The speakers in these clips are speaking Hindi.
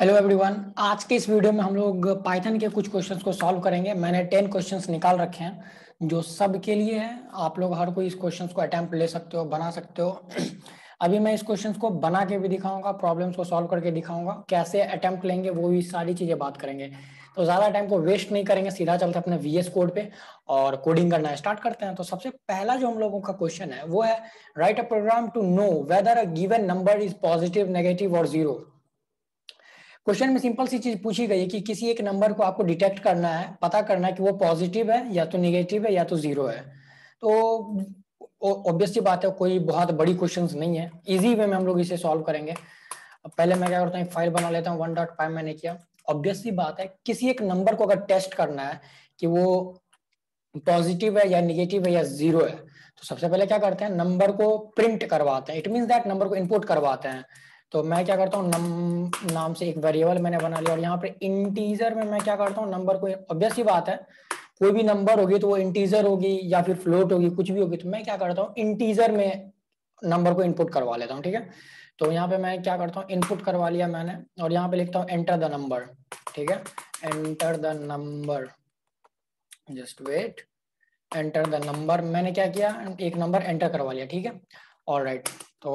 हेलो एवरीवन, आज के इस वीडियो में हम लोग पाइथन के कुछ क्वेश्चंस को सॉल्व करेंगे। मैंने 10 क्वेश्चंस निकाल रखे हैं जो सबके लिए है। आप लोग हर कोई इस क्वेश्चंस को अटेम्प्ट ले सकते हो, बना सकते हो। अभी मैं इस क्वेश्चंस को बना के भी दिखाऊंगा, प्रॉब्लम्स को सॉल्व करके दिखाऊंगा, कैसे अटेम्प्ट लेंगे वो भी सारी चीजें बात करेंगे। तो ज्यादा टाइम को वेस्ट नहीं करेंगे, सीधा चलते अपने VS कोड पे और कोडिंग करना स्टार्ट करते हैं। तो सबसे पहला जो हम लोगों का क्वेश्चन है वो है write a program to know whether a given number is positive, negative और जीरो। क्वेश्चन में सिंपल सी चीज पूछी गई है कि किसी एक नंबर को आपको डिटेक्ट करना है, पता करना है कि वो पॉजिटिव है या तो नेगेटिव है या तो जीरो है। तो ऑब्वियस सी बात है, कोई बहुत बड़ी क्वेश्चंस नहीं है, इजी वे में हम लोग इसे सॉल्व करेंगे। अब पहले मैं क्या करता हूँ, फाइल बना लेता हूँ। 1.py मैंने किया। ऑब्वियस सी बात है, किसी एक नंबर को अगर टेस्ट करना है कि वो पॉजिटिव है या निगेटिव है या जीरो है, तो सबसे पहले क्या करते हैं, नंबर को प्रिंट करवाते हैं। इट मींस दैट नंबर को इनपुट करवाते हैं। तो मैं क्या करता हूँ, नाम से एक वेरिएबल मैंने बना लिया और यहाँ पे इंटीजर में मैं क्या करता हूँ, नंबर को, ऑब्वियस सी बात है कोई भी नंबर होगी तो वो इंटीजर होगी या फिर फ्लोट होगी, कुछ भी होगी। तो मैं क्या करता हूँ, इंटीजर में नंबर को इनपुट करवा लेता हूँ। ठीक है, तो यहाँ पे मैं क्या करता हूँ, इनपुट करवा लिया मैंने और यहाँ पे लिखता हूँ एंटर द नंबर। ठीक है, enter the number, just wait, enter the number. मैंने क्या किया, एक नंबर एंटर करवा लिया। ठीक है, ऑलराइट। तो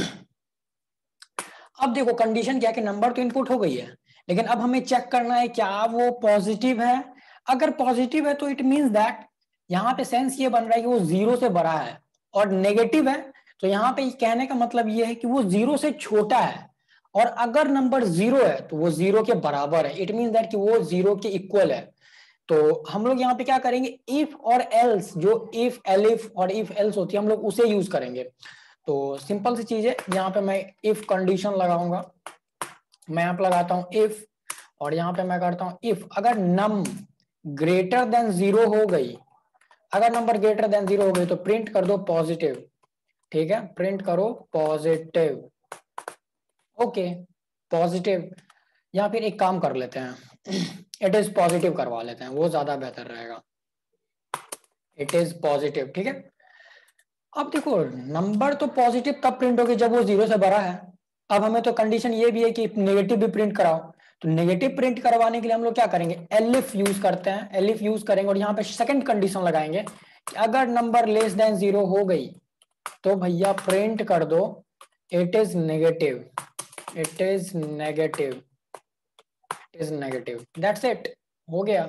अब देखो कंडीशन क्या है कि नंबर तो इनपुट हो गई है, लेकिन अब हमें चेक करना है क्या वो पॉजिटिव है। अगर पॉजिटिव है तो इट मींस दैट यहाँ पे सेंस ये बन रहा है कि वो जीरो से बड़ा है, और नेगेटिव है तो यहाँ पे कहने का मतलब ये है कि वो जीरो से छोटा है। और अगर नंबर जीरो है तो वो जीरो के बराबर है, इट मींस दैट कि वो जीरो के इक्वल है। तो हम लोग यहाँ पे क्या करेंगे, इफ और एल्स, जो इफ एलिफ और इफ एल्स होती है हम लोग उसे यूज करेंगे। तो सिंपल सी चीज है, यहाँ पे मैं इफ कंडीशन लगाऊंगा। मैं यहाँ पे लगाता हूँ इफ, और यहाँ पे मैं करता हूँ इफ अगर नम ग्रेटर देन जीरो हो गई, अगर नंबर ग्रेटर देन जीरो हो गई तो प्रिंट कर दो पॉजिटिव। ठीक है, प्रिंट करो पॉजिटिव। Okay, positive. या फिर एक काम कर लेते हैं, इट इज पॉजिटिव करवा लेते हैं, वो ज्यादा बेहतर रहेगा। It is positive. ठीक है, अब देखो नंबर तो पॉजिटिव कब प्रिंट होगी, जब वो जीरो से बड़ा है। अब हमें तो कंडीशन ये भी है कि नेगेटिव भी प्रिंट कराओ। तो नेगेटिव प्रिंट करवाने के लिए हम लोग क्या करेंगे, एलिफ यूज करते हैं, एलिफ यूज करेंगे और यहाँ पे सेकंड कंडीशन लगाएंगे कि अगर नंबर लेस देन जीरो हो गई तो भैया प्रिंट कर दो it is negative, it is negative, it is negative. That's it, हो गया,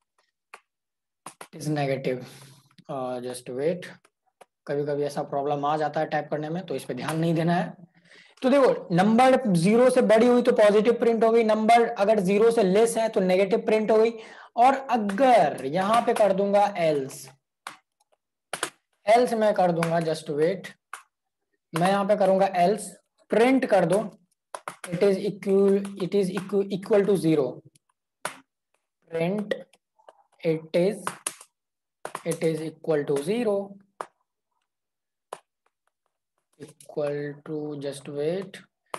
it is negative. Just wait, कभी कभी ऐसा प्रॉब्लम आ जाता है टाइप करने में, तो इस पे ध्यान नहीं देना है। तो देखो नंबर जीरो से बड़ी हुई तो पॉजिटिव प्रिंट हो गई, नंबर अगर जीरो से लेस है तो नेगेटिव प्रिंट हो गई। और अगर यहां पे कर दूंगा एल्स, एल्स मैं कर दूंगा, जस्ट वेट, मैं यहां पे करूंगा एल्स, प्रिंट कर दो it is equal, it is equal to zero, print it is equal to zero, equal to, just wait,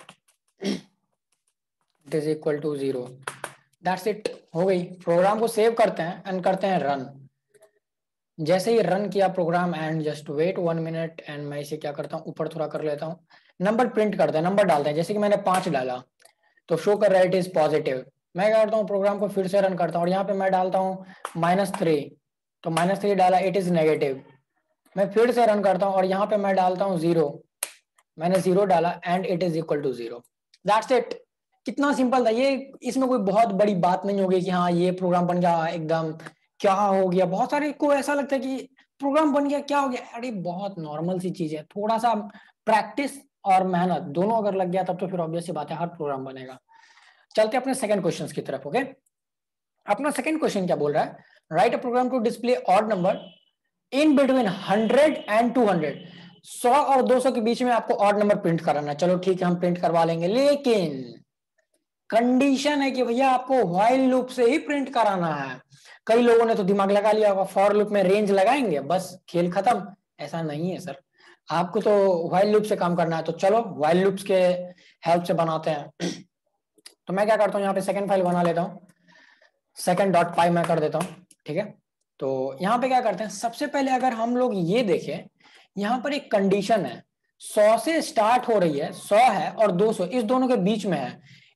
it is equal to zero. That's it, हो गई। प्रोग्राम को सेव करते हैं एंड करते हैं रन। जैसे ही रन किया program, and just wait 1 minute, and मैं इसे क्या करता हूँ, ऊपर थोड़ा कर लेता हूँ, नंबर प्रिंट करते हैं, नंबर डालते हैं। जैसे कि मैंने 5 डाला तो शो कर रहा है इट इज पॉजिटिव। मैं क्या करता हूँ, प्रोग्राम को फिर से रन करता हूँ और यहाँ पे मैं डालता हूँ -3, तो -3 डाला, इट इज नेगेटिव। मैं फिर से रन करता हूँ और यहाँ पे मैं डालता हूँ 0, मैंने 0 डाला and it is equal to 0। That's it, कितना सिंपल था ये। इसमें कोई बहुत बड़ी बात नहीं होगी कि हाँ ये प्रोग्राम बन गया एकदम क्या हो गया। बहुत सारे को ऐसा लगता है कि प्रोग्राम बन गया क्या हो गया, अरे बहुत नॉर्मल सी चीज है। थोड़ा सा प्रैक्टिस और मेहनत दोनों अगर लग गया तब तो फिर ऑब्वियस सी बात है हर प्रोग्राम बनेगा। चलते अपने सेकंड क्वेश्चन की तरफ। ओके, अपना सेकंड क्वेश्चन क्या बोल रहा है, write a program to display odd number in between 100 and 200। 100 और 200 के बीच में आपको ऑड नंबर प्रिंट कराना है। चलो ठीक है, हम प्रिंट करवा लेंगे, लेकिन कंडीशन है कि भैया आपको व्हाइल लूप से ही प्रिंट कराना है। कई लोगों ने तो दिमाग लगा लिया होगा, फॉर लूप में रेंज लगाएंगे बस खेल खत्म। ऐसा नहीं है सर, आपको तो व्हाइल लूप से काम करना है। तो चलो व्हाइल लूप्स के हेल्प से बनाते हैं। तो मैं क्या करता हूँ, यहाँ पे सेकंड फाइल बना लेता हूँ, second.py मैं कर देता हूँ। ठीक है, तो यहाँ पे क्या करते हैं, सबसे पहले अगर हम लोग ये देखें, यहाँ पर एक कंडीशन है, 100 से स्टार्ट हो रही है, 100 है और 200 इस दोनों के बीच में है।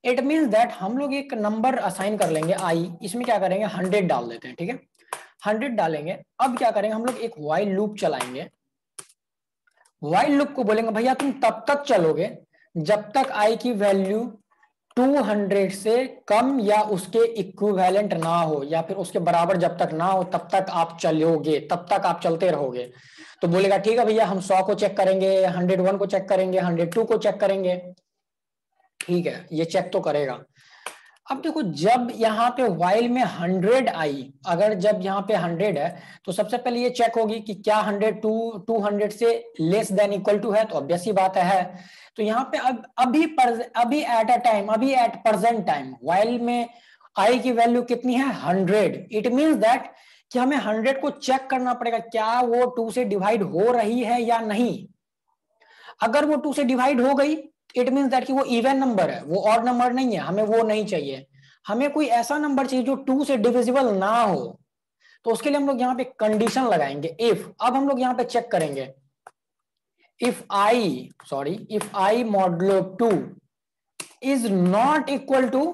इट मीन्स दैट हम लोग एक नंबर असाइन कर लेंगे आई, इसमें क्या करेंगे 100 डाल देते हैं, ठीक है 100 डालेंगे। अब क्या करेंगे हम लोग एक व्हाइल लूप चलाएंगे। व्हाइल लूप को बोलेंगे भैया तुम तब तक चलोगे जब तक आई की वैल्यू 200 से कम या उसके इक्विवेलेंट ना हो, या फिर उसके बराबर जब तक ना हो तब तक आप चलोगे, तब तक आप चलते रहोगे। तो बोलेगा ठीक है भैया हम 100 को चेक करेंगे, 101 को चेक करेंगे, 102 को चेक करेंगे, ठीक है ये चेक तो करेगा। अब देखो जब यहाँ पे while में 100 आई, अगर जब यहाँ पे 100 है तो सबसे पहले ये चेक होगी कि क्या 100 200 से लेस देन इक्वल टू है, तो ऑब्वियस ही बात है। तो यहाँ पे अभी एट अ टाइम, अभी एट प्रेजेंट टाइम while में आई की वैल्यू कितनी है 100। इट मींस दैट कि हमें 100 को चेक करना पड़ेगा क्या वो 2 से डिवाइड हो रही है या नहीं। अगर वो 2 से डिवाइड हो गई इट मींस दैट कि वो इवन नंबर है, वो ऑड नंबर नहीं है, हमें वो नहीं चाहिए। हमें कोई ऐसा नंबर चाहिए जो 2 से डिविजिबल ना हो। तो उसके लिए हम लोग यहाँ पे कंडीशन लगाएंगे इफ। अब हम लोग यहाँ पे चेक करेंगे if I modulo 2 is not equal to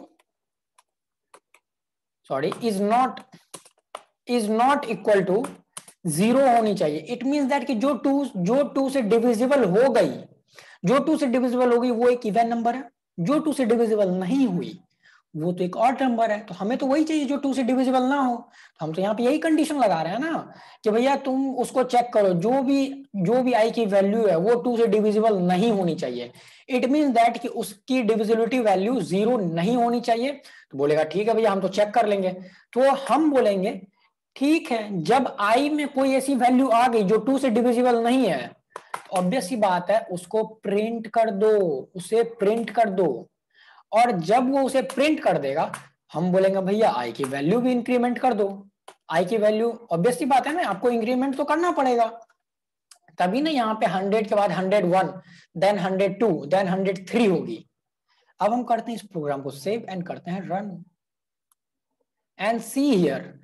is not equal to 0 होनी चाहिए। इट मींस दैट कि जो 2 से डिविजिबल हो गई, जो 2 से डिविजिबल होगी वो एक इवन नंबर है, जो 2 से डिविजिबल नहीं हुई वो तो एक ऑड नंबर है। तो हमें तो वही चाहिए जो 2 से डिविजिबल ना हो। तो हम तो यहाँ पे यही कंडीशन लगा रहे हैं ना कि भैया तुम उसको चेक करो, जो भी आई की वैल्यू है वो 2 से डिविजिबल नहीं होनी चाहिए। इट मींस दैट कि उसकी डिविजिबिलिटी वैल्यू 0 नहीं होनी चाहिए। तो बोलेगा ठीक है भैया हम तो चेक कर लेंगे। तो हम बोलेंगे ठीक है जब आई में कोई ऐसी वैल्यू आ गई जो 2 से डिविजिबल नहीं है, ऑब्वियस सी बात है उसको प्रिंट कर दो, उसे प्रिंट कर दो। और जब वो उसे प्रिंट कर देगा हम बोलेंगे भैया आई की वैल्यू भी इंक्रीमेंट कर दो। आई की वैल्यू ऑब्वियस सी बात है ना, आपको इंक्रीमेंट तो करना पड़ेगा, तभी ना यहाँ पे 100 के बाद 101 देन 102 देन 103 होगी। अब हम करते हैं इस प्रोग्राम को सेव एंड करते हैं run and see here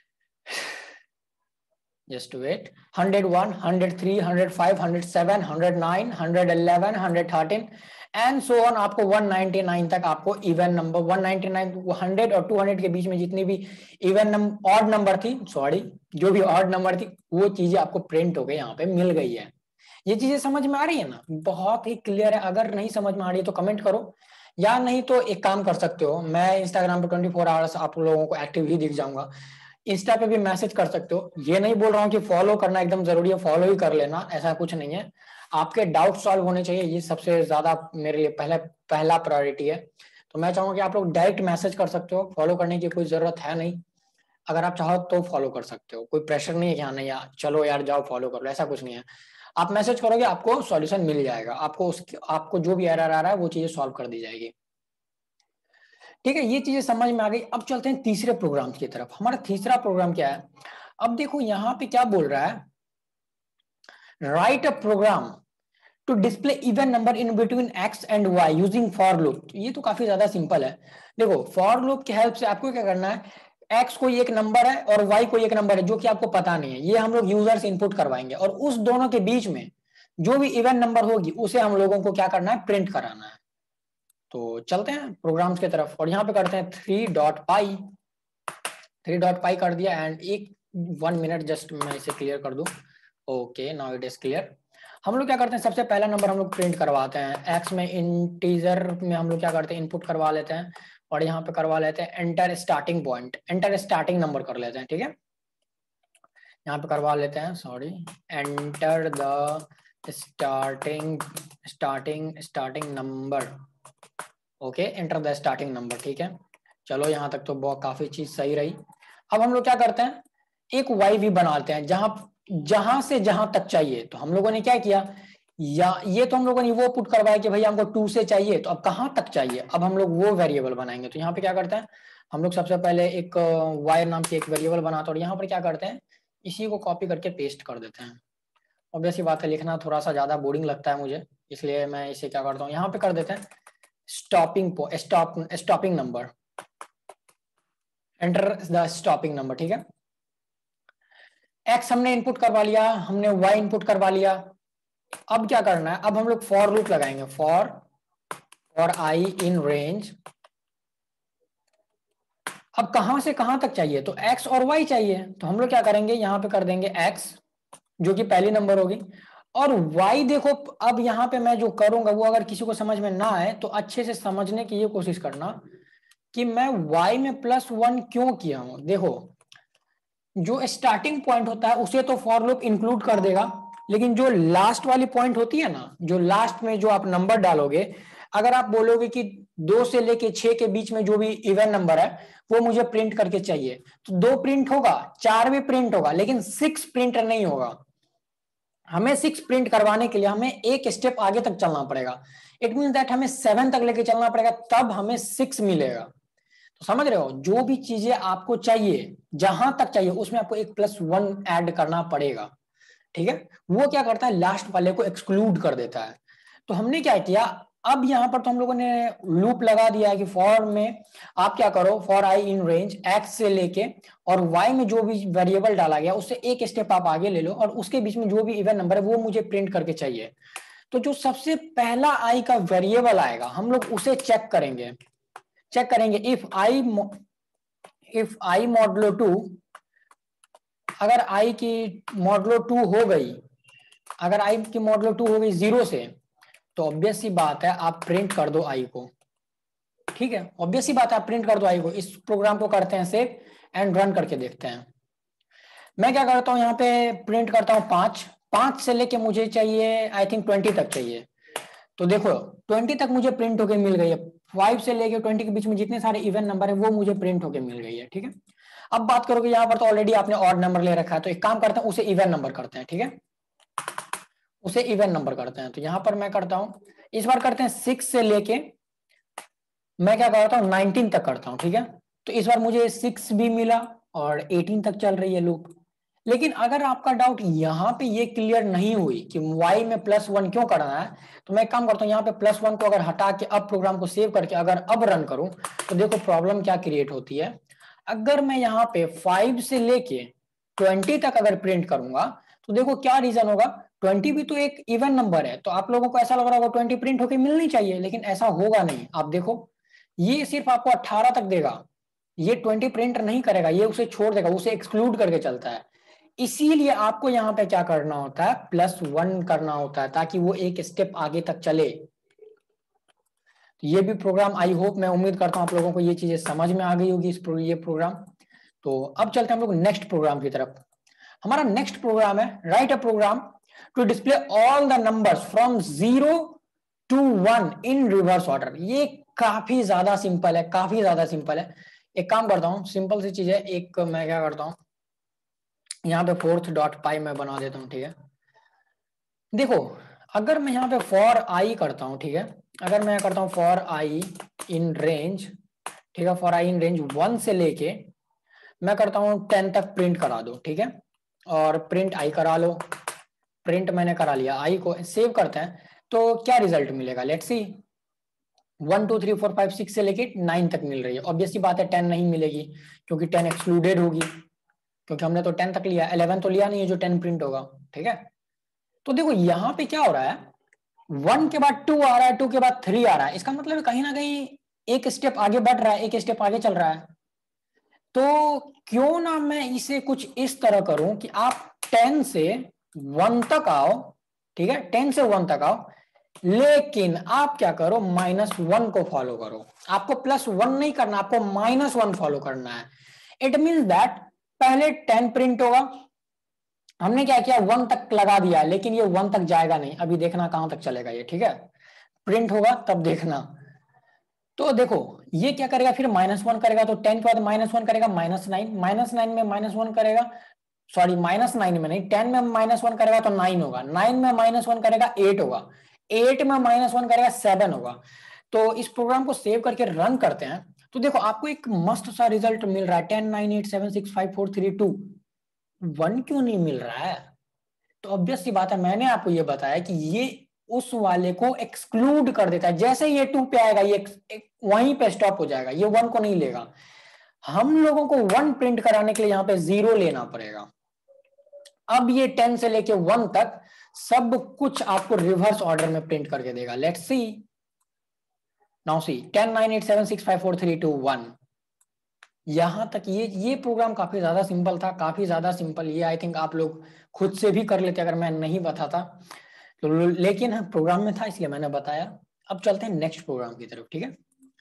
just wait 101 103 105 107 109 111 113 and so on. आपको 199 तक आपको इवन नंबर 199 100 और 200 के बीच में जितनी भी इवन नंबर ऑड नंबर थी, सॉरी जो भी ऑड नंबर थी वो चीजें आपको प्रिंट हो गई, यहाँ पे मिल गई है। ये चीजें समझ में आ रही है ना, बहुत ही क्लियर है। अगर नहीं समझ में आ रही है तो कमेंट करो, या नहीं तो एक काम कर सकते हो, मैं इंस्टाग्राम पे 24 आवर्स आप लोगों को एक्टिव ही दिख जाऊंगा, इंस्टा पे भी मैसेज कर सकते हो। ये नहीं बोल रहा हूँ कि फॉलो करना एकदम जरूरी है, फॉलो ही कर लेना, ऐसा कुछ नहीं है। आपके डाउट सॉल्व होने चाहिए, ये सबसे ज्यादा मेरे लिए पहला प्रायोरिटी है। तो मैं चाहूंगा कि आप लोग डायरेक्ट मैसेज कर सकते हो, फॉलो करने की कोई जरूरत है नहीं। अगर आप चाहो तो फॉलो कर सकते हो, कोई प्रेशर नहीं है कि हाँ नहीं यार चलो यार जाओ फॉलो कर लो, ऐसा कुछ नहीं है। आप मैसेज करोगे आपको सॉल्यूशन मिल जाएगा, आपको जो भी एरर आ रहा है वो चीजें सॉल्व कर दी जाएगी। ठीक है ये चीजें समझ में आ गई। अब चलते हैं तीसरे प्रोग्राम की तरफ। हमारा तीसरा प्रोग्राम क्या है, अब देखो यहाँ पे क्या बोल रहा है, write a program to display even number in between X and Y using for loop. ये तो काफी ज्यादा सिंपल है। देखो फॉर लूप की हेल्प से आपको क्या करना है, एक्स कोई एक नंबर है और वाई कोई एक नंबर है जो कि आपको पता नहीं है, ये हम लोग यूजर से इनपुट करवाएंगे और उस दोनों के बीच में जो भी इवन नंबर होगी उसे हम लोगों को क्या करना है, प्रिंट कराना है। तो चलते हैं प्रोग्राम्स की तरफ और यहाँ पे करते हैं 3.py कर दिया एंड 1 मिनट जस्ट मैं इसे क्लियर कर दूं। Okay now it is clear. हम लोग क्या करते हैं, सबसे पहला नंबर हम लोग प्रिंट करवाते हैं। एक्स में इंटीजर में हम लोग क्या करते हैं, इनपुट करवा लेते हैं और यहाँ पे करवा लेते हैं enter starting point, enter starting number कर लेते हैं। ठीक है यहाँ पे करवा लेते हैं, sorry enter the starting number. Okay enter the starting number. ठीक है चलो यहाँ तक तो बहुत काफी चीज सही रही। अब हम लोग क्या करते हैं, एक वाई भी बनाते हैं जहां से जहां तक चाहिए। तो हम लोगों ने क्या किया, या ये तो हम लोगों ने वो पुट करवाया कि भैया हमको 2 से चाहिए, तो अब कहां तक चाहिए, अब हम लोग वो वेरिएबल बनाएंगे। तो यहाँ पे क्या करते हैं, हम लोग सबसे पहले एक वाई नाम की एक वेरिएबल बनाते हैं और यहाँ पर क्या करते हैं, इसी को कॉपी करके पेस्ट कर देते हैं। ऑब्वियसली बात है लिखना थोड़ा सा ज्यादा बोरिंग लगता है मुझे, इसलिए मैं इसे क्या करता हूँ, यहाँ पे कर देते हैं stopping number, enter the stopping number. ठीक है एक्स हमने इनपुट करवा लिया, हमने वाई इनपुट करवा लिया। अब क्या करना है, अब हम लोग फॉर लूप लगाएंगे, फॉर आई इन रेंज अब कहां से कहां तक चाहिए, तो x और y चाहिए, तो हम लोग क्या करेंगे, यहां पे कर देंगे x जो कि पहली नंबर होगी, और y देखो अब यहां पे मैं जो करूंगा वो अगर किसी को समझ में ना आए तो अच्छे से समझने की ये कोशिश करना कि मैं y में +1 क्यों किया हूं। देखो जो स्टार्टिंग पॉइंट होता है उसे तो फॉर लूप इंक्लूड कर देगा, लेकिन जो लास्ट वाली पॉइंट होती है ना, जो लास्ट में जो आप नंबर डालोगे, अगर आप बोलोगे कि 2 से लेके 6 के बीच में जो भी इवन नंबर है वो मुझे प्रिंट करके चाहिए, तो 2 प्रिंट होगा, 4 भी प्रिंट होगा, लेकिन 6 प्रिंट नहीं होगा। हमें 6 प्रिंट करवाने के लिए हमें एक स्टेप आगे तक चलना पड़ेगा। इट मीन दैट हमें 7 तक लेके चलना पड़ेगा, तब हमें 6 मिलेगा। तो समझ रहे हो, जो भी चीजें आपको चाहिए जहां तक चाहिए उसमें आपको एक +1 ऐड करना पड़ेगा, ठीक है। वो क्या करता है, लास्ट वाले को एक्सक्लूड कर देता है। तो हमने क्या किया, अब यहां पर तो हम लोगों ने लूप लगा दिया है कि फॉर में आप क्या करो, for I in range X से लेके और वाई में जो भी वेरिएबल डाला गया उससे एक स्टेप आप आगे ले लो, और उसके बीच में जो भी इवन नंबर है वो मुझे प्रिंट करके चाहिए। तो जो सबसे पहला आई का वेरिएबल आएगा हम लोग उसे चेक करेंगे। इफ आई मॉडलो 2, अगर आई की मॉडलो 2 हो गई, अगर आई की मॉडलो 2 हो गई 0 से, तो ऑब्वियस सी बात है आप प्रिंट कर दो आई को, ठीक है। ऑब्वियस सी बात है आप प्रिंट कर दो आई को। इस प्रोग्राम को करते हैं सेव एंड रन करके देखते हैं। मैं क्या करता हूं, यहाँ पे प्रिंट करता हूं 5 से लेके मुझे चाहिए आई थिंक 20 तक चाहिए। तो देखो 20 तक मुझे प्रिंट होके मिल गई है, 5 से लेके 20 के बीच में जितने सारे इवन नंबर है वो मुझे प्रिंट होके मिल गई है, ठीक है। अब बात करोगे यहाँ पर तो ऑलरेडी आपने ऑड नंबर ले रखा है, तो एक काम करते हैं उसे इवन नंबर करते हैं, ठीक है। उसे इवन नंबर करते हैं, तो यहां पर मैं करता हूं, इस बार करते हैं 6 से लेके मैं क्या करता हूं 19 तक करता हूं, ठीक है। तो इस बार मुझे 6 भी मिला और 18 तक चल रही है लूप। लेकिन अगर आपका डाउट यहां पे ये क्लियर नहीं हुई कि y में +1 क्यों करना है, तो मैं काम करता हूं यहाँ पे +1 को अगर हटा के अब प्रोग्राम को सेव करके अगर अब रन करूं, तो देखो प्रॉब्लम क्या क्रिएट होती है। अगर मैं यहाँ पे 5 से लेके 20 तक अगर प्रिंट करूंगा, तो देखो क्या रीजन होगा, 20 भी तो एक इवन नंबर है, तो आप लोगों को ऐसा लग रहा होगा 20 प्रिंट होके मिलनी चाहिए, लेकिन ऐसा होगा नहीं। आप देखो ये सिर्फ आपको 18 तक देगा, ये 20 प्रिंट नहीं करेगा, ये उसे छोड़ देगा, उसे एक्सक्लूड करके चलता है। इसीलिए आपको यहां पे क्या करना होता है, +1 करना होता है, ताकि वो एक स्टेप आगे तक चले। तो ये भी प्रोग्राम आई होप, मैं उम्मीद करता हूं आप लोगों को ये चीजें समझ में आ गई होगी ये प्रोग्राम। तो अब चलते हैं हम लोग नेक्स्ट प्रोग्राम की तरफ। हमारा नेक्स्ट प्रोग्राम है write a program to display all the numbers from 0 to 1 in reverse order. ये काफी ज्यादा सिंपल है, काफी ज्यादा सिंपल है। एक काम करता हूँ, सिंपल सी चीज है, एक मैं क्या करता हूँ यहाँ पे fourth.py मैं बना देता हूँ, ठीक है। देखो अगर मैं यहाँ पे फॉर आई करता हूँ, ठीक है, अगर मैं करता हूँ फॉर आई इन रेंज, ठीक है, फॉर आई इन रेंज 1 से लेके मैं करता हूँ 10 तक प्रिंट करा दो, ठीक है, और प्रिंट आई करा लो। प्रिंट मैंने करा लिया, आई को सेव करते हैं, तो क्या रिजल्ट मिलेगा, लेट्स सी। 1 2 3 4 5 6 से लेके 9 तक मिल रही है। ऑब्वियस सी बात है 10 नहीं मिलेगी, क्योंकि 10 एक्सक्लूडेड होगी, क्योंकि हमने तो 10 तक लिया, 11 तो लिया नहीं है जो 10 प्रिंट होगा, ठीक है। तो देखो यहाँ पे क्या हो रहा है, 1 के बाद 2 आ रहा है, 2 के बाद 3 आ रहा है, इसका मतलब कहीं ना कहीं एक स्टेप आगे बढ़ रहा है, एक स्टेप आगे चल रहा है। तो क्यों ना मैं इसे कुछ इस तरह करूं कि आप 10 से 1 तक आओ, ठीक है, 10 से 1 तक आओ, लेकिन आप क्या करो, -1 को फॉलो करो। आपको +1 नहीं करना, आपको -1 फॉलो करना है। इट मीन्स दैट पहले 10 प्रिंट होगा, हमने क्या किया 1 तक लगा दिया, लेकिन ये 1 तक जाएगा नहीं, अभी देखना कहां तक चलेगा ये, ठीक है। प्रिंट होगा तब देखना। तो देखो ये क्या करेगा, फिर -1 करेगा, तो 10 के बाद -1 करेगा, -9 में -1 करेगा, सॉरी -9 में नहीं, 10 में -1 करेगा तो 9 होगा, 9 में -1 करेगा 8 होगा, 8 में -1 करेगा 7 होगा। तो इस प्रोग्राम को सेव करके रन करते हैं, तो देखो आपको एक मस्त सा रिजल्ट मिल रहा है, 10 9 8 7 6 5 4 3 2। 1 क्यों नहीं मिल रहा है, तो ऑब्वियस सी बात है, मैंने आपको ये बताया कि ये उस वाले को एक्सक्लूड कर देता है। जैसे ये 2 पे आएगा ये वहीं पे स्टॉप हो जाएगा, ये 1 को नहीं लेगा। हम लोगों को 1 प्रिंट कराने के लिए यहाँ पे 0 लेना पड़ेगा। अब ये 10 से लेके 1 तक सब कुछ आपको रिवर्स ऑर्डर में प्रिंट करके देगा। लेट्स सी, नाउ सी 10 9 8 7 6 5 4 3 2 1, यहाँ तक ये प्रोग्राम काफी ज्यादा सिंपल था, काफी ज्यादा सिंपल। ये आई थिंक आप लोग खुद से भी कर लेते अगर मैं नहीं बताता तो, लेकिन प्रोग्राम में था इसलिए मैंने बताया। अब चलते हैं नेक्स्ट प्रोग्राम की तरफ, ठीक है।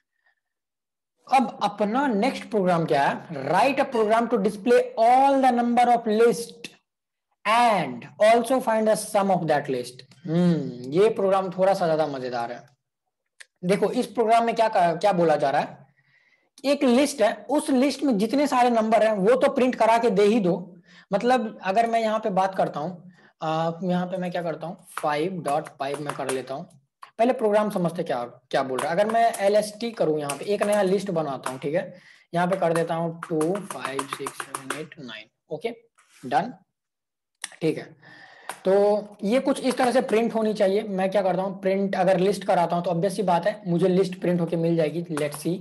अब अपना नेक्स्ट प्रोग्राम क्या है, write a program to display all the number of list and also find the sum of that list. ये प्रोग्राम थोड़ा सा ज्यादा मजेदार है। देखो इस प्रोग्राम में क्या क्या बोला जा रहा है, एक लिस्ट है, उस लिस्ट में जितने सारे नंबर हैं वो तो प्रिंट करा के दे ही दो। मतलब अगर मैं यहाँ पे बात करता हूँ, यहाँ पे मैं क्या करता हूँ 5.5 में कर लेता हूँ। पहले प्रोग्राम समझते क्या क्या बोल रहा है। अगर मैं LST करूँ, यहाँ पे एक नया लिस्ट बनाता हूँ, ठीक है। यहाँ पे कर देता हूँ 2 5 6 7 8 9, ओके डन, ठीक है। तो ये कुछ इस तरह से प्रिंट होनी चाहिए। मैं क्या करता हूँ, प्रिंट अगर लिस्ट कराता हूँ तो ऑब्वियस सी बात है मुझे लिस्ट प्रिंट होके मिल जाएगी। लेट्स सी,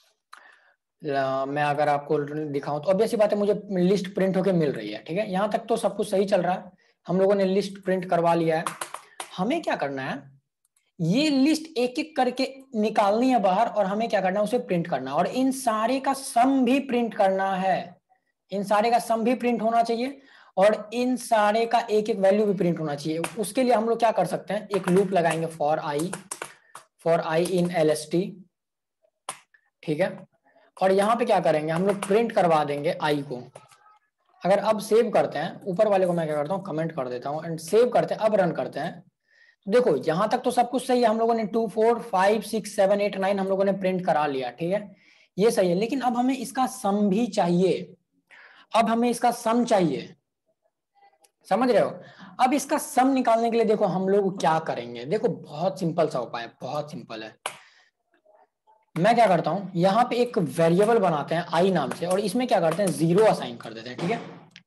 मैं अगर आपको दिखाऊं तो ऑब्वियस सी बात है मुझे लिस्ट प्रिंट होके मिल रही है, ठीक है। यहाँ तक तो सब कुछ सही चल रहा है, हम लोगों ने लिस्ट प्रिंट करवा लिया है। हमें क्या करना है, ये लिस्ट एक एक करके निकालनी है बाहर और हमें क्या करना है, उसे प्रिंट करना है। और इन सारे का सम भी प्रिंट करना है, इन सारे का सम भी प्रिंट होना चाहिए और इन सारे का एक एक वैल्यू भी प्रिंट होना चाहिए। उसके लिए हम लोग क्या कर सकते हैं, एक लूप लगाएंगे फॉर आई इन LST, ठीक है। और यहाँ पे क्या करेंगे, हम लोग प्रिंट करवा देंगे आई को। अगर अब सेव करते हैं, ऊपर वाले को मैं क्या करता हूँ कमेंट कर देता हूँ एंड सेव करते हैं, अब रन करते हैं। देखो यहां तक तो सब कुछ सही है, हम लोगों ने 2 4 5 6 7 8 9 हम लोगों ने प्रिंट करा लिया, ठीक है, ये सही है। लेकिन अब हमें इसका सम भी चाहिए, अब हमें इसका सम चाहिए, समझ रहे हो। अब इसका सम निकालने के लिए देखो हम लोग क्या करेंगे, देखो बहुत सिंपल सा उपाय है, बहुत सिंपल है। मैं क्या करता हूं, यहाँ पे एक वेरिएबल बनाते हैं आई नाम से और इसमें क्या करते हैं 0 असाइन कर देते हैं, ठीक है।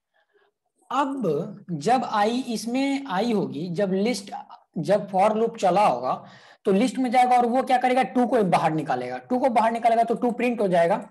अब जब आई इसमें आई होगी, जब फॉर लूप चला होगा तो लिस्ट में जाएगा और वो क्या करेगा, 2 को बाहर निकालेगा, 2 को बाहर निकालेगा तो 2 प्रिंट हो जाएगा।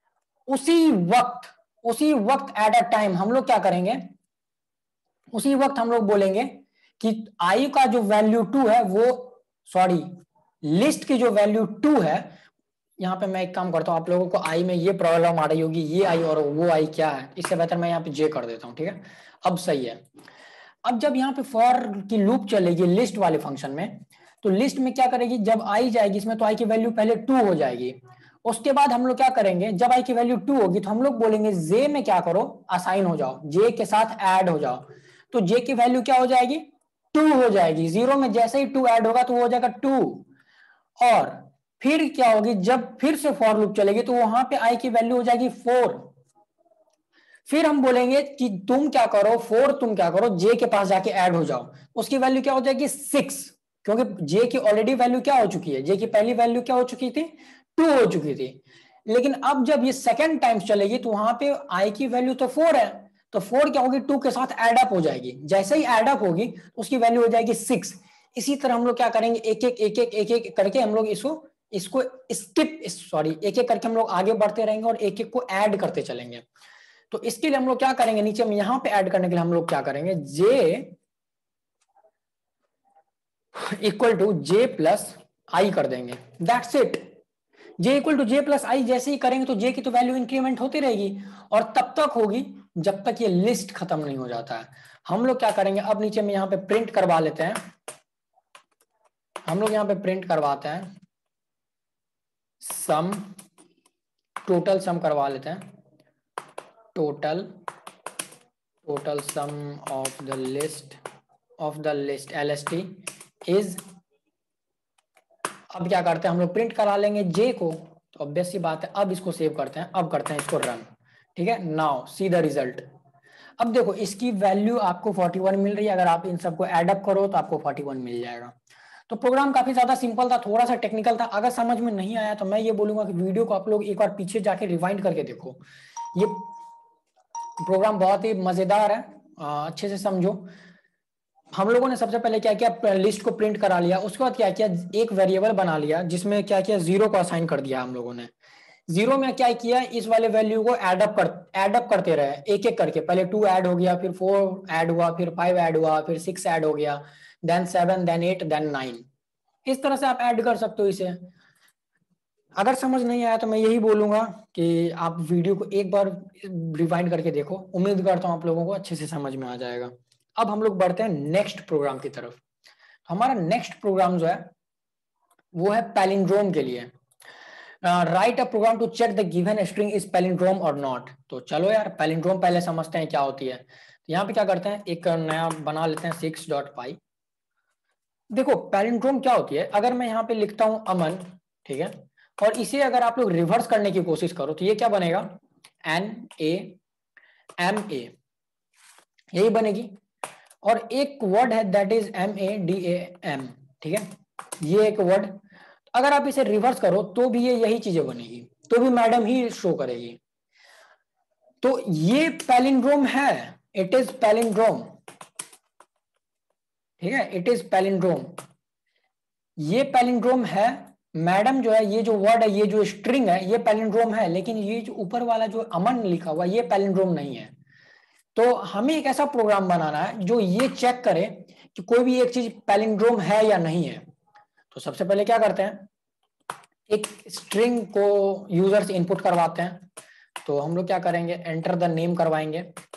उसी वक्त एट अ टाइम हम लोग क्या करेंगे, उसी वक्त हम लोग बोलेंगे कि आई का जो वैल्यू 2 है वो, सॉरी लिस्ट की जो वैल्यू 2 है, यहाँ पे मैं एक काम करता हूँ, आप लोगों को आई में ये प्रॉब्लम आ रही होगी, ये आई और वो आई क्या है, इससे बेहतर मैं यहाँ पे जे कर देता हूँ, ठीक है। अब सही है। अब जब यहाँ पे फॉर की लूप चलेगी लिस्ट वाले फंक्शन में, तो लिस्ट में क्या करेगी, जब आई जाएगी इसमें तो आई की वैल्यू पहले 2 हो जाएगी। उसके बाद हम लोग क्या करेंगे, जब आई की वैल्यू 2 होगी तो हम लोग बोलेंगे जे में क्या करो, असाइन हो जाओ, जे के साथ ऐड हो जाओ। तो जे की वैल्यू क्या हो जाएगी, 2 हो जाएगी। 0 में जैसे ही 2 ऐड होगा तो वो हो जाएगा 2। और फिर क्या होगी, जब फिर से फॉर लूप चलेगी तो वहां पे आई की वैल्यू हो जाएगी 4। फिर हम बोलेंगे कि तुम क्या करो, 4 तुम क्या करो, जे के पास जाके ऐड हो जाओ, उसकी वैल्यू क्या हो जाएगी 6, क्योंकि जे की ऑलरेडी वैल्यू क्या हो चुकी है, जे की पहली वैल्यू क्या हो चुकी थी, 2 हो चुकी थी। लेकिन अब जब ये सेकेंड टाइम चलेगी तो वहां पे आई की वैल्यू तो 4 है, तो 4 क्या होगी, 2 के साथ एडअप हो जाएगी। जैसे ही एडअप होगी उसकी वैल्यू हो जाएगी 6। इसी तरह हम लोग क्या करेंगे, एक एक करके हम लोग इसको इसको एक एक करके हम लोग आगे बढ़ते रहेंगे और एक एक को ऐड करते चलेंगे। तो इसके लिए हम लोग क्या करेंगे, नीचे में यहां पे ऐड करने के लिए हम लोग क्या करेंगे, J equal to J plus I कर देंगे, that's it. J equal to J plus I जैसे ही करेंगे तो जे की तो वैल्यू इंक्रीमेंट होती रहेगी और तब तक होगी जब तक ये लिस्ट खत्म नहीं हो जाता है। हम लोग क्या करेंगे, अब नीचे में यहां पे प्रिंट करवा लेते हैं, हम लोग यहां पे प्रिंट करवाते हैं सम, टोटल सम करवा लेते हैं, total sum of the list LST is. अब क्या करते हैं, हम लोग प्रिंट करा लेंगे जे को, तो ऑब्वियस सी बात है। अब इसको सेव करते हैं, अब करते हैं इसको रन, ठीक है। Now see the result. अब देखो इसकी वैल्यू आपको 41 मिल रही है, अगर आप इन सबको एडअप करो तो आपको 41 मिल जाएगा। तो प्रोग्राम काफी ज्यादा सिंपल था, थोड़ा सा टेक्निकल था। अगर समझ में नहीं आया तो मैं ये बोलूंगा कि वीडियो को आप लोग एक बार पीछे जाके रिवाइंड करके देखो, ये प्रोग्राम बहुत ही मजेदार है, अच्छे से समझो। हम लोगों ने सबसे पहले क्या किया, लिस्ट को प्रिंट करा लिया, उसके बाद क्या किया, एक वेरिएबल बना लिया जिसमें क्या किया, 0 को असाइन कर दिया हम लोगों ने। 0 में क्या किया, इस वाले वैल्यू को एडअप करते रहे एक एक करके, पहले 2 ऐड हो गया, फिर 4 ऐड हुआ, फिर 5 ऐड हुआ, फिर 6 ऐड हो गया, देन 7, देन 8, देन 9। इस तरह से आप ऐड कर सकते हो इसे। अगर समझ नहीं आया तो मैं यही बोलूंगा कि आप वीडियो को एक बार रिवाइंड करके देखो, उम्मीद करता हूं आप लोगों को अच्छे से समझ में आ जाएगा। अब हम लोग बढ़ते हैं नेक्स्ट प्रोग्राम की तरफ। हमारा नेक्स्ट प्रोग्राम जो है वो है पैलिंड्रोम के लिए। Write a program to check the given string is palindrome और नॉट। तो चलो यार पैलिंड्रोम पहले समझते हैं क्या होती है। तो यहाँ पे क्या करते हैं, एक नया बना लेते हैं 6.py। देखो पैलिंड्रोम क्या होती है, अगर मैं यहाँ पे लिखता हूं अमन, ठीक है, और इसे अगर आप लोग रिवर्स करने की कोशिश करो तो ये क्या बनेगा, NAMA, यही बनेगी। और एक वर्ड है दैट इज MADAM, ठीक है, ये एक वर्ड। अगर आप इसे रिवर्स करो तो भी ये यही चीजें बनेगी, तो भी मैडम ही शो करेगी। तो ये पैलिंड्रोम है, इट इज पैलिंड्रोम, ठीक है, इट इज पैलिंड्रोम, ये पैलिंड्रोम है। मैडम जो है, ये जो वर्ड है, ये जो स्ट्रिंग है, ये पैलिंड्रोम है, लेकिन ये जो ऊपर वाला जो अमन लिखा हुआ ये पैलिंड्रोम नहीं है। तो हमें एक ऐसा प्रोग्राम बनाना है जो ये चेक करे कि कोई भी एक चीज पैलिंड्रोम है या नहीं है। तो सबसे पहले क्या करते हैं, एक स्ट्रिंग को यूजर से इनपुट करवाते हैं। तो हम लोग क्या करेंगे, एंटर द नेम करवाएंगे,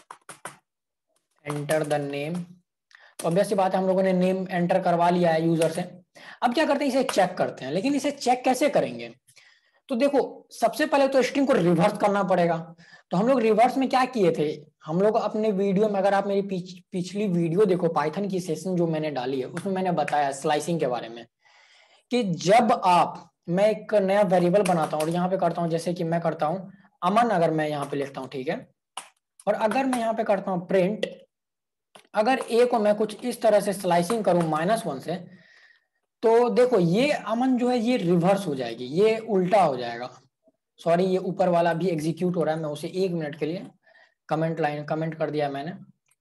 एंटर द नेम। तो ऑब्वियस सी बात है, हम लोगों ने नेम एंटर करवा लिया है यूजर से। अब क्या करते हैं, इसे चेक करते हैं, लेकिन इसे चेक कैसे करेंगे। तो देखो सबसे पहले तो स्ट्रिंग को रिवर्स करना पड़ेगा। तो हम लोग रिवर्स में क्या किए थे, हम लोग अपने वीडियो में, अगर आप मेरी पिछली वीडियो देखो पाइथन की सेशन जो मैंने डाली है, उसमें मैंने बताया स्लाइसिंग के बारे में, कि जब आप, मैं एक नया वेरिएबल बनाता हूँ और यहाँ पे करता हूँ, जैसे कि मैं करता हूँ अमन, अगर मैं यहाँ पे लिखता हूँ, ठीक है, और अगर मैं यहाँ पे करता हूँ प्रिंट, अगर ए को मैं कुछ इस तरह से स्लाइसिंग करूं -1 से, तो देखो ये अमन जो है ये रिवर्स हो जाएगी, ये उल्टा हो जाएगा। सॉरी, ये ऊपर वाला भी एग्जीक्यूट हो रहा है, मैं उसे 1 मिनट के लिए कमेंट कर दिया मैंने,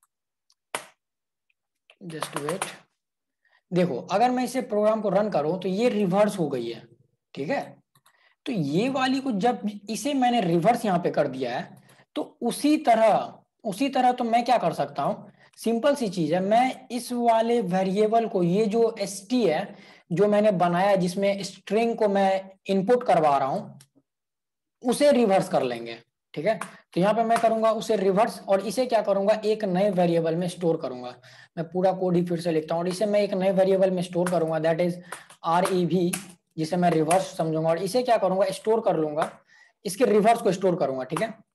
जस्ट वेट। देखो अगर मैं इसे प्रोग्राम को रन करूं तो ये रिवर्स हो गई है, ठीक है। तो ये वाली को जब इसे मैंने रिवर्स यहाँ पे कर दिया है, तो उसी तरह तो मैं क्या कर सकता हूं, सिंपल सी चीज है, मैं इस वाले वेरिएबल को, ये जो st है जो मैंने बनाया जिसमें स्ट्रिंग को मैं इनपुट करवा रहा हूं, उसे रिवर्स कर लेंगे, ठीक है। तो यहाँ पे मैं करूंगा उसे रिवर्स, और इसे क्या करूंगा, एक नए वेरिएबल में स्टोर करूंगा। मैं पूरा कोड ही फिर से लिखता हूँ, और इसे मैं एक नए वेरिएबल में स्टोर करूंगा, दैट इज REV, जिसे मैं रिवर्स समझूंगा, और इसे क्या करूंगा, स्टोर कर लूंगा, इसके रिवर्स को स्टोर करूंगा, ठीक है।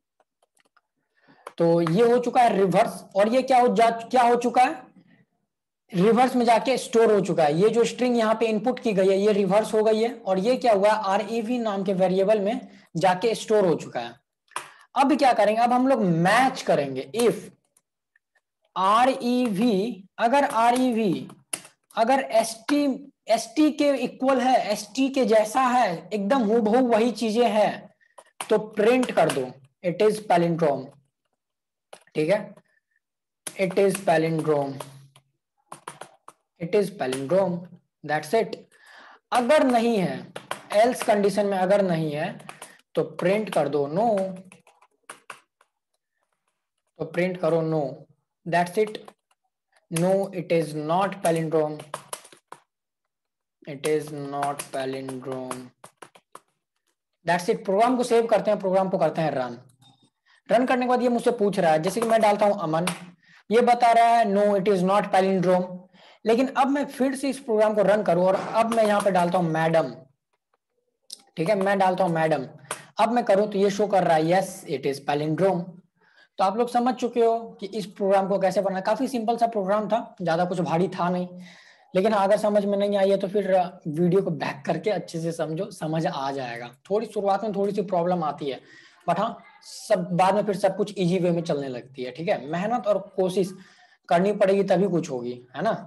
तो ये हो चुका है रिवर्स, और ये क्या हो चुका है, रिवर्स में जाके स्टोर हो चुका है। ये जो स्ट्रिंग यहाँ पे इनपुट की गई है ये रिवर्स हो गई है, और ये क्या हुआ, REV नाम के वेरिएबल में जाके स्टोर हो चुका है। अब क्या करेंगे, अब हम लोग मैच करेंगे, इफ REV, अगर ST के इक्वल है, ST के जैसा है, एकदम हूबहू वही चीजें हैं, तो प्रिंट कर दो इट इज पैलिंड्रोम, ठीक है, it is palindrome, it is palindrome, that's it. अगर नहीं है, एल्स कंडीशन में अगर नहीं है तो प्रिंट कर दो नो, तो प्रिंट करो no, that's it, no it is not palindrome, it is not palindrome, that's it. Program को सेव करते हैं, प्रोग्राम को करते हैं रन करने के बाद ये मुझसे पूछ रहा है, जैसे कि मैं डालता हूं अमन, ये बता रहा है no it is not palindrome. लेकिन अब मैं फिर से इस प्रोग्राम को रन करूं, और अब मैं यहां पे डालता हूं मैडम, ठीक है, मैं डालता हूं मैडम, अब मैं करूं तो ये शो कर रहा है यस इट इज पैलिंड्रोम। तो आप लोग समझ चुके हो कि इस प्रोग्राम को कैसे बनाना। काफी सिंपल सा प्रोग्राम था, ज्यादा कुछ भारी था नहीं, लेकिन अगर समझ में नहीं आई है तो फिर वीडियो को बैक करके अच्छे से समझो, समझ आ जाएगा। थोड़ी शुरुआत में थोड़ी सी प्रॉब्लम आती है, बट हाँ सब बाद में फिर सब कुछ इजी वे में चलने लगती है, ठीक है। मेहनत और कोशिश करनी पड़ेगी तभी कुछ होगी, है ना।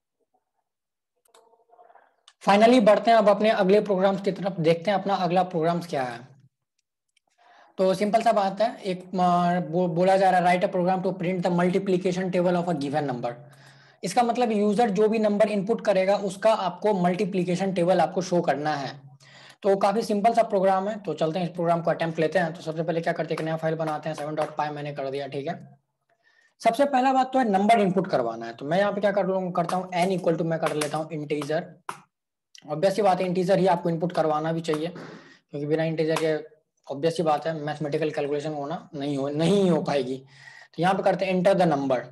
फाइनली बढ़ते हैं अब अपने अगले प्रोग्राम्स की तरफ, देखते हैं अपना अगला प्रोग्राम्स क्या है। तो सिंपल सा बात है, एक बोला जा रहा है write a program to print the multiplication table of a given number. इसका मतलब यूजर जो भी नंबर इनपुट करेगा उसका आपको मल्टीप्लिकेशन टेबल आपको शो करना है। तो काफी सिंपल सा प्रोग्राम है, तो चलते हैं इस प्रोग्राम को अटेम्प्ट लेते हैं। तो सबसे पहले क्या करते हैं, एक नया फाइल बनाते हैं, 7.py मैंने कर दिया, ठीक है। सबसे पहला बात तो है नंबर इनपुट करवाना है, तो मैं यहाँ पे क्या करता हूँ n इक्वल टू मैं कर लेता हूँ इंटीजर ऑब्वियस सी बात है इंटीजर ही आपको इनपुट करवाना भी चाहिए, क्योंकि बिना इंटीजर के ऑब्वियस सी बात है मैथमेटिकल कैलकुलेशन होना नहीं हो पाएगी। तो यहाँ पे करते हैं enter the number.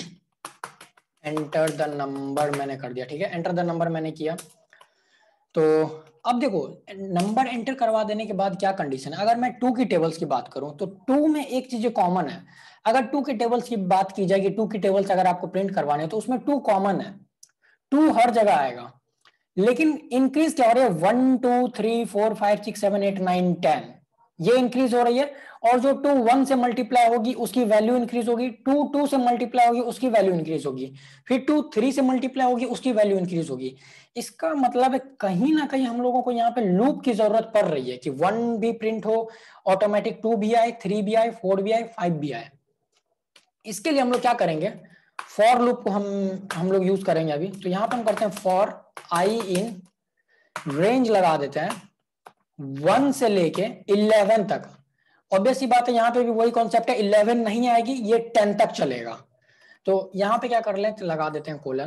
Enter the number मैंने कर दिया, ठीक है, एंटर द नंबर मैंने किया। तो अब देखो नंबर एंटर करवा देने के बाद क्या कंडीशन है, अगर मैं 2 की टेबल्स की बात करूं तो 2 में एक चीज कॉमन है। अगर 2 की टेबल्स की बात की जाएगी, 2 की टेबल्स अगर आपको प्रिंट करवाने तो उसमें 2 कॉमन है, 2 हर जगह आएगा। लेकिन इंक्रीज क्या हो रही है, 1 2 3 4 5 6 7 8 9 10, ये इंक्रीज हो रही है। और जो 2 1 से मल्टीप्लाई होगी उसकी वैल्यू इंक्रीज होगी, 2 2 से मल्टीप्लाई होगी उसकी वैल्यू इंक्रीज होगी, फिर 2 3 से मल्टीप्लाई होगी उसकी वैल्यू इंक्रीज होगी। इसका मतलब है कहीं ना कहीं हम लोगों को यहाँ पे लूप की जरूरत पड़ रही है कि 1 भी प्रिंट हो ऑटोमेटिक, 2 भी आए, 3 भी आए, 4 भी आए, 5 भी आए। इसके लिए हम लोग क्या करेंगे, फॉर लूप को हम लोग यूज करेंगे अभी। तो यहाँ पे हम करते हैं फॉर आई इन रेंज लगा देते हैं 1 से लेके 11 तक। ऑब्वियसली बात है यहाँ पे भी वही कॉन्सेप्ट है, 11 नहीं आएगी, ये 10 तक चलेगा। तो यहाँ पे क्या कर ले, लगा देते हैं कोलन।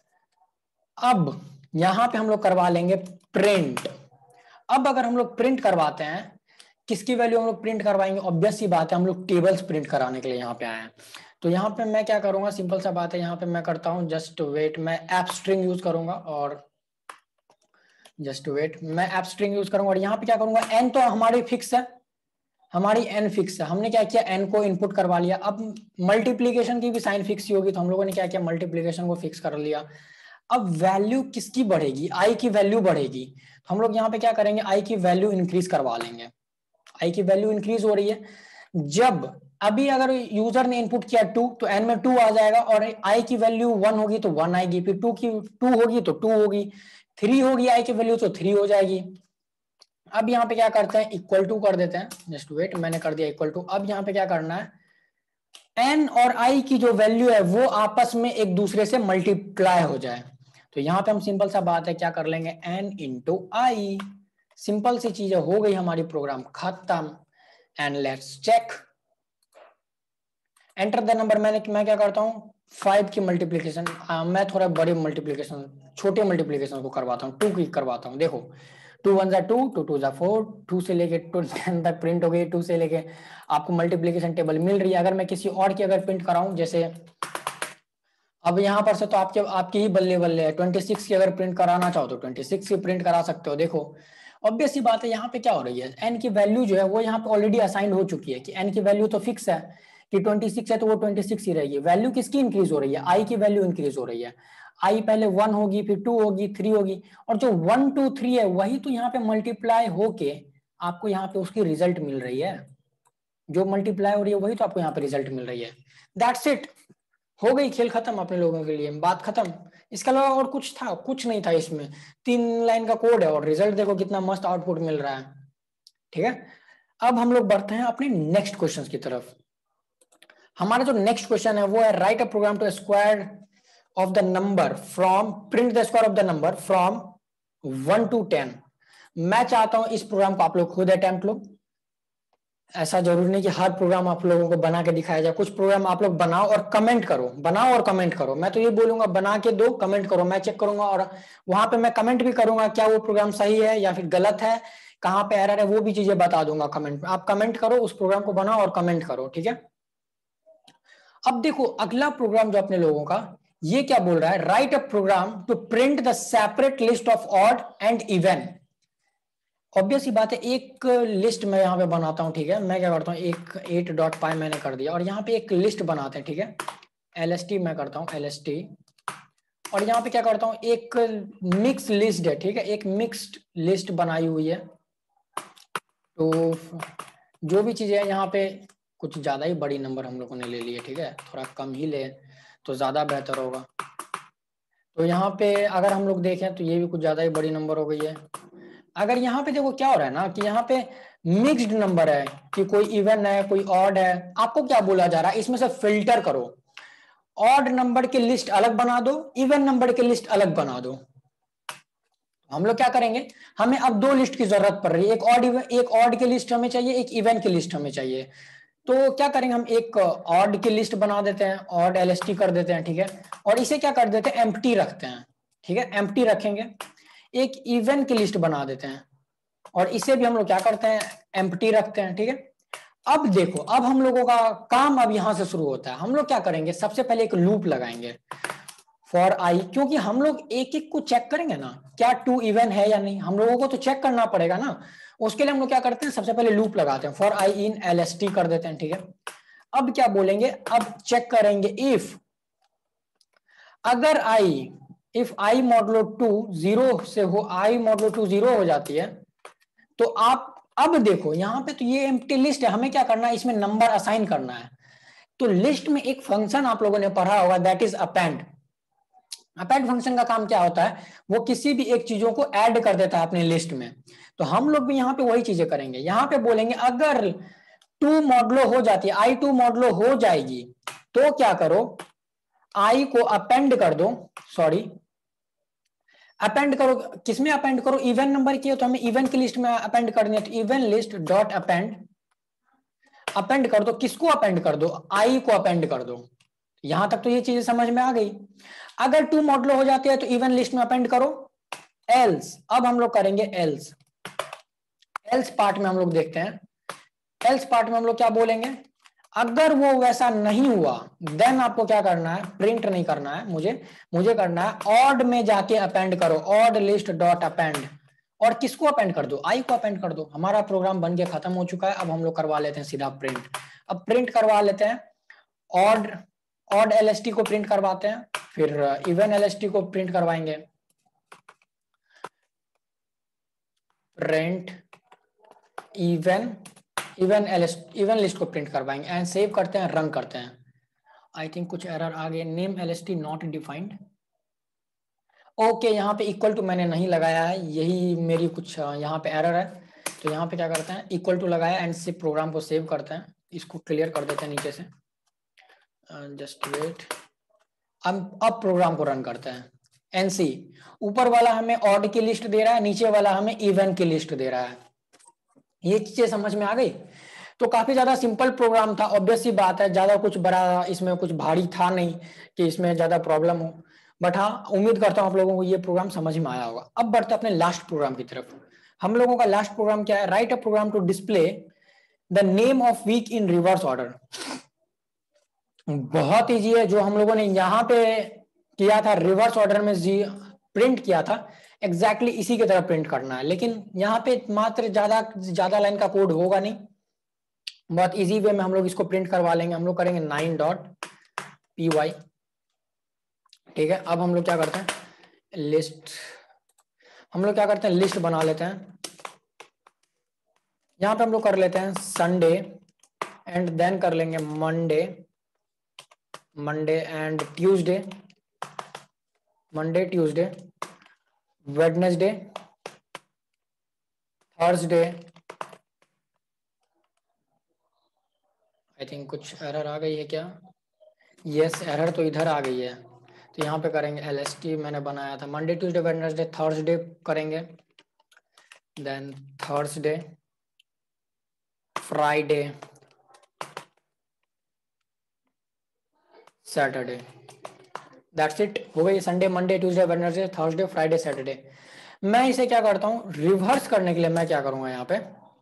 अब यहाँ पे हम लोग करवा लेंगे प्रिंट। अब अगर हम लोग प्रिंट करवाते हैं, किसकी वैल्यू हम लोग प्रिंट करवाएंगे, ऑब्वियस सी बात है हम लोग टेबल्स प्रिंट कराने के लिए यहाँ पे आए हैं। तो यहाँ पे मैं क्या करूंगा, सिंपल सा बात है, यहाँ पे मैं करता हूँ जस्ट वेट, मैं एप स्ट्रिंग यूज करूंगा और जस्ट वेट मैं एप स्ट्रिंग यूज करूंगा और यहाँ पे क्या करूंगा, एन तो हमारी फिक्स है, हमारी एन फिक्स है, हमने क्या किया एन को इनपुट करवा लिया। अब मल्टीप्लीकेशन की भी साइन फिक्स ही होगी, तो हम लोगों ने क्या किया मल्टीप्लीकेशन को फिक्स कर लिया। अब वैल्यू किसकी बढ़ेगी, आई की वैल्यू बढ़ेगी, तो हम लोग यहाँ पे क्या करेंगे, आई की वैल्यू इंक्रीज करवा लेंगे। आई की वैल्यू इंक्रीज हो रही है, जब अभी अगर यूजर ने इनपुट किया 2 तो एन में 2 आ जाएगा, और आई की वैल्यू 1 होगी तो 1 आएगी, फिर 2 होगी तो 2 होगी, 3 होगी आई की वैल्यू तो 3 हो जाएगी। अब यहाँ पे क्या करते हैं, इक्वल टू कर देते हैं, जस्ट वेट मैंने कर दिया इक्वल टू। अब यहाँ पे क्या करना है, एन और आई की जो वैल्यू है वो आपस में एक दूसरे से मल्टीप्लाई हो जाए। तो यहाँ पे हम सिंपल सा बात है क्या कर लेंगे, एन इंटू आई, सिंपल सी चीज हो गई हमारी, प्रोग्राम खत्म। And let's check, enter the number. मैं क्या करता हूँ 5 की मल्टीप्लीकेशन, मैं थोड़ा बड़ी मल्टीप्लीकेशन, छोटे मल्टीप्लीकेशन को करवाता हूँ, 2 की करवाता हूँ। देखो 2 1 2, 2 2 4, 2 से लेके 10 तक प्रिंट हो गई, 2 से लेके आपको मल्टीप्लीकेशन टेबल मिल रही है। अगर मैं किसी और की अगर प्रिंट कराऊं, जैसे अब यहाँ पर से तो आपकी ही बल्ले बल्ले है, 26 की अगर प्रिंट कराना चाहो तो 26 की प्रिंट करा सकते हो। देखो ऑब्वियस सी बात है यहाँ पे क्या हो रही है, एन की वैल्यू जो है वो यहाँ पे ऑलरेडी असाइन हो चुकी है कि एन की वैल्यू तो फिक्स है कि 26 है तो वो 26 ही रहेगी। वैल्यू किसकी इंक्रीज हो रही है, आई की वैल्यू इंक्रीज हो रही है। आई पहले 1 होगी, फिर 2 होगी, 3 होगी, और जो 1 2 3 है वही तो यहाँ पे मल्टीप्लाई होके आपको यहाँ पे उसकी रिजल्ट मिल रही है। जो मल्टीप्लाई हो रही है वही तो आपको यहाँ पे रिजल्ट मिल रही है। दैट्स इट, हो गई, खेल खत्म अपने लोगों के लिए, बात खत्म। इसके अलावा और कुछ था, कुछ नहीं था इसमें, 3 लाइन का कोड है और रिजल्ट देखो कितना मस्त आउटपुट मिल रहा है। ठीक है, अब हम लोग बढ़ते हैं अपने नेक्स्ट क्वेश्चन की तरफ। हमारा जो नेक्स्ट क्वेश्चन है वो है write a program to square of the number from, print the square of the number from 1 to 10। मैं चाहता हूं इस प्रोग्राम को आप लोग खुद अटेम्प्ट लो, ऐसा जरूरी नहीं कि हर प्रोग्राम आप लोगों को बना के दिखाया जाए, कुछ प्रोग्राम आप लोग बनाओ और कमेंट करो, बनाओ और कमेंट करो। मैं तो ये बोलूंगा बना के दो, कमेंट करो, मैं चेक करूंगा और वहां पे मैं कमेंट भी करूंगा क्या वो प्रोग्राम सही है या फिर गलत है, कहाँ पे एरर है, वो भी चीजें बता दूंगा कमेंट में। आप कमेंट करो, उस प्रोग्राम को बनाओ और कमेंट करो, ठीक है। अब देखो अगला प्रोग्राम जो अपने लोगों का, ये क्या बोल रहा है, write a program to print the separate list of odd and even. Obvious ही बात है, एक लिस्ट मैं यहाँ पे बनाता हूँ, ठीक है। मैं क्या करता हूँ, एक 8.py मैंने कर दिया और यहाँ पे एक लिस्ट बनाते हैं, ठीक है। lst मैं करता हूँ lst, और यहाँ पे क्या करता हूँ, एक मिक्स लिस्ट है, ठीक है, एक मिक्स्ड लिस्ट बनाई हुई है। तो जो भी चीजें है यहाँ पे, कुछ ज्यादा ही बड़ी नंबर हम लोगों ने ले लिए, ठीक है, थोड़ा कम ही ले तो ज्यादा बेहतर होगा। तो यहाँ पे अगर हम लोग देखें तो ये भी कुछ ज्यादा ही बड़ी नंबर हो गई है। अगर यहाँ पे देखो क्या हो रहा है ना कि यहाँ पे मिक्स्ड नंबर है कि कोई इवन है कोई ऑड है, आपको क्या बोला जा रहा है, इसमें से फिल्टर करो, ऑड नंबर की लिस्ट अलग बना दो, इवन नंबर की लिस्ट अलग बना दो। हम लोग क्या करेंगे, हमें अब 2 लिस्ट की जरूरत पड़ रही है, एक ऑड की लिस्ट हमें चाहिए, एक इवन की लिस्ट हमें चाहिए। तो क्या करेंगे, हम एक ऑड की लिस्ट बना देते हैं, ऑड एलएसटी कर देते हैं, ठीक है, और इसे क्या कर देते हैं, एम्प्टी रखते हैं, ठीक है, एम्प्टी रखेंगे। एक इवन की लिस्ट बना देते हैं और इसे भी हम लोग क्या करते हैं, एम्प्टी रखते हैं। ठीक है, अब देखो, अब हम लोगों का काम अब यहां से शुरू होता है। हम लोग क्या करेंगे, सबसे पहले एक लूप लगाएंगे फॉर आई, क्योंकि हम लोग एक एक को चेक करेंगे ना, क्या टू इवन है या नहीं, हम लोगों को तो चेक करना पड़ेगा ना। उसके लिए हम लोग क्या करते हैं, सबसे पहले लूप लगाते हैं, फॉर आई इन एलएसटी कर देते हैं। ठीक है, अब क्या बोलेंगे, अब चेक करेंगे इफ, अगर आई, इफ आई मॉडलो 2 0 से हो, आई मॉडलो 2 0 हो जाती है, तो आप अब देखो यहां पे तो ये एम्प्टी लिस्ट है, हमें क्या करना है, इसमें नंबर असाइन करना है। तो लिस्ट में एक फंक्शन आप लोगों ने पढ़ा होगा, that is append. Append function का काम क्या होता है, वो किसी भी एक चीजों को ऐड कर देता है अपने लिस्ट में। तो हम लोग भी यहाँ पे वही चीजें करेंगे, यहाँ पे बोलेंगे अगर 2 मॉडलो हो जाती है, आई 2 मॉडलो हो जाएगी, तो क्या करो, आई को अपेंड कर दो, सॉरी अपेंड करो, किसमें अपेंड करो, इवन नंबर की है तो हमें इवन की लिस्ट में अपेंड करनी है, तो even list dot append, append कर दो, किसको अपेंड कर दो, आई को अपेंड कर दो। यहां तक तो ये चीजें समझ में आ गई। अगर 2 मॉडलो हो जाती है तो इवन लिस्ट में अपेंड करो, एल्स, अब हम लोग करेंगे एल्स। एल्स पार्ट में हम लोग देखते हैं, एल्स पार्ट में हम लोग क्या बोलेंगे, अगर वो वैसा नहीं हुआ देन आपको क्या करना है, प्रिंट नहीं करना है, मुझे करना है ऑड में जाके अपेंड करो, ऑड लिस्ट डॉट अपेंड, और किसको अपेंड कर दो, आई को अपेंड कर दो। हमारा प्रोग्राम बन के खत्म हो चुका है, अब हम लोग करवा लेते हैं सीधा प्रिंट। अब प्रिंट करवा लेते हैं, ऑड, ऑड एलएसटी को प्रिंट करवाते हैं, फिर इवन एलएसटी को प्रिंट करवाएंगे, प्रिंट इवन, इवन लिस्ट को प्रिंट करवाएंगे एंड सेव करते हैं, रन करते हैं। आई थिंक कुछ एरर आ गए, name LST not defined, okay यहाँ पे इक्वल टू मैंने नहीं लगाया है, यही मेरी कुछ यहाँ पे एरर है। तो यहाँ पे क्या करते हैं, इक्वल टू लगाया एंड से प्रोग्राम को सेव करते हैं, इसको क्लियर कर देते हैं नीचे से, जस्ट वेट। अब प्रोग्राम को रन करते हैं, एनसी, ऊपर वाला हमें ऑड की लिस्ट दे रहा है, नीचे वाला हमें इवन की लिस्ट दे रहा है। ये चीजें समझ में आ गई। तो काफी ज्यादा सिंपल प्रोग्राम था, ऑब्वियस सी बात है, ज्यादा कुछ बड़ा इसमें कुछ भारी था नहीं कि इसमें ज्यादा प्रॉब्लम हो। बट हाँ, उम्मीद करता हूँ आप लोगों को ये प्रोग्राम समझ में आया होगा। अब बढ़ते अपने लास्ट प्रोग्राम की तरफ। हम लोगों का लास्ट प्रोग्राम क्या है, write a program to display the name of week in reverse order. बहुत ईजी है, जो हम लोगों ने यहाँ पे किया था रिवर्स ऑर्डर में प्रिंट किया था, एग्जैक्टली इसी की तरह प्रिंट करना है। लेकिन यहाँ पे मात्र ज्यादा लाइन का कोड होगा नहीं, बहुत इजी वे में हम लोग इसको प्रिंट करवा लेंगे। हम लोग करेंगे 9.py। ठीक है, अब हम लोग क्या करते हैं, लिस्ट, हम लोग क्या करते हैं, लिस्ट बना लेते हैं। यहां पे हम लोग कर लेते हैं संडे एंड देन कर लेंगे Monday, Monday and Tuesday, Monday Tuesday, Wednesday, Thursday. I think कुछ एरर आ गई है क्या, यस एरर तो इधर आ गई है। तो यहाँ पे करेंगे एलएसटी, मैंने बनाया था मंडे ट्यूसडे वेडनेसडे थर्सडे करेंगे, then Thursday, Friday, Saturday, that's it, हो गई। Sunday Monday Tuesday Wednesday Thursday Friday Saturday. मैं इसे क्या करता हूं, रिवर्स करने के लिए मैं क्या करूंगा, यहाँ पे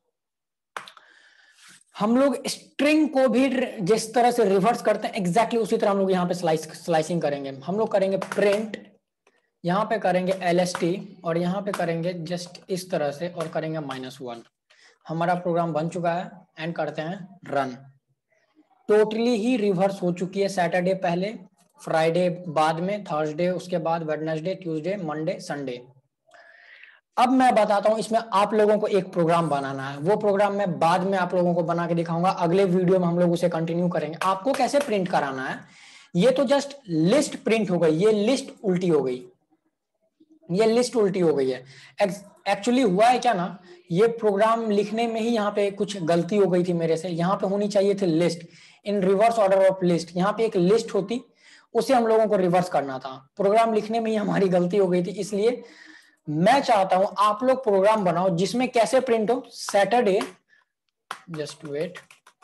हम लोग स्ट्रिंग को भी जिस तरह से रिवर्स करते हैं एग्जैक्टली उसी तरह हम लोग यहाँ पे स्लाइसिंग करेंगे। हम लोग करेंगे प्रिंट, यहाँ पे करेंगे एलएसटी और यहाँ पे करेंगे जस्ट इस तरह से और करेंगे -1। हमारा प्रोग्राम बन चुका है एंड करते हैं रन। टोटली ही रिवर्स हो चुकी है, सैटरडे पहले, फ्राइडे बाद में, थर्सडे उसके बाद, वेडनेसडे ट्यूसडे मंडे संडे। अब मैं बताता हूं, इसमें आप लोगों को एक प्रोग्राम बनाना है, वो प्रोग्राम मैं बाद में आप लोगों को बना के दिखाऊंगा, अगले वीडियो में हम लोग उसे कंटिन्यू करेंगे। आपको कैसे प्रिंट कराना है, ये तो जस्ट लिस्ट प्रिंट हो गई, ये लिस्ट उल्टी हो गई, ये लिस्ट उल्टी हो गई है। एक्चुअली हुआ है क्या ना, ये प्रोग्राम लिखने में ही यहाँ पे कुछ गलती हो गई थी मेरे से, यहाँ पे होनी चाहिए थी list in reverse order of list, यहाँ पे एक लिस्ट होती, उसे हम लोगों को रिवर्स करना था। प्रोग्राम लिखने में ही हमारी गलती हो गई थी, इसलिए मैं चाहता हूं आप लोग प्रोग्राम बनाओ जिसमें कैसे प्रिंट हो, Saturday, just wait,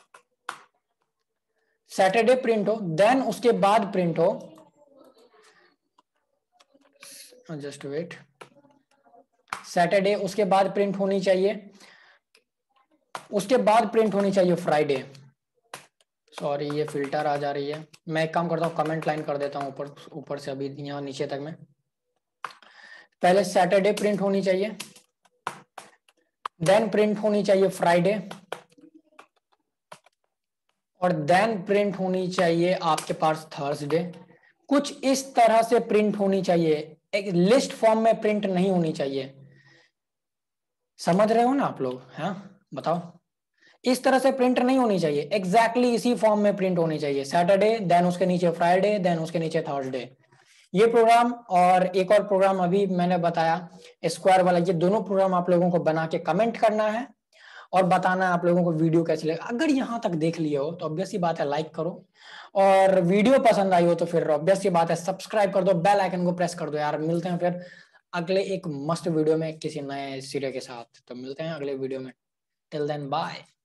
Saturday print हो, देन उसके बाद प्रिंट हो, जस्ट वेट, सैटरडे, उसके बाद प्रिंट होनी चाहिए, उसके बाद प्रिंट होनी चाहिए फ्राइडे। सॉरी ये फिल्टर आ जा रही है, मैं एक काम करता हूँ कमेंट लाइन कर देता हूँ ऊपर से अभी यहाँ नीचे तक में। पहले सैटरडे प्रिंट होनी चाहिए, देन प्रिंट होनी चाहिए फ्राइडे, और देन प्रिंट होनी चाहिए आपके पास थर्सडे। कुछ इस तरह से प्रिंट होनी चाहिए, एक लिस्ट फॉर्म में प्रिंट नहीं होनी चाहिए। समझ रहे हो ना आप लोग? हाँ बताओ, इस तरह से प्रिंट नहीं होनी चाहिए, एग्जैक्टली इसी फॉर्म में प्रिंट होनी चाहिए। सैटरडे, देन उसके नीचे फ्राइडे, देन उसके नीचे थर्सडे। ये प्रोग्राम और एक और प्रोग्राम अभी मैंने बताया स्क्वायर वाला, ये दोनों प्रोग्राम आप लोगों को बना के कमेंट करना है और बताना है आप लोगों को वीडियो कैसी लगी। अगर यहां तक देख लिया हो तो ऑब्वियस सी बात है लाइक करो, और वीडियो पसंद आई हो तो फिर ऑब्वियस सी बात है सब्सक्राइब कर दो, बेल आइकन को प्रेस कर दो यार। मिलते हैं फिर अगले एक मस्त वीडियो में किसी नए सिरे के साथ, तो मिलते हैं अगले वीडियो में। Till then bye.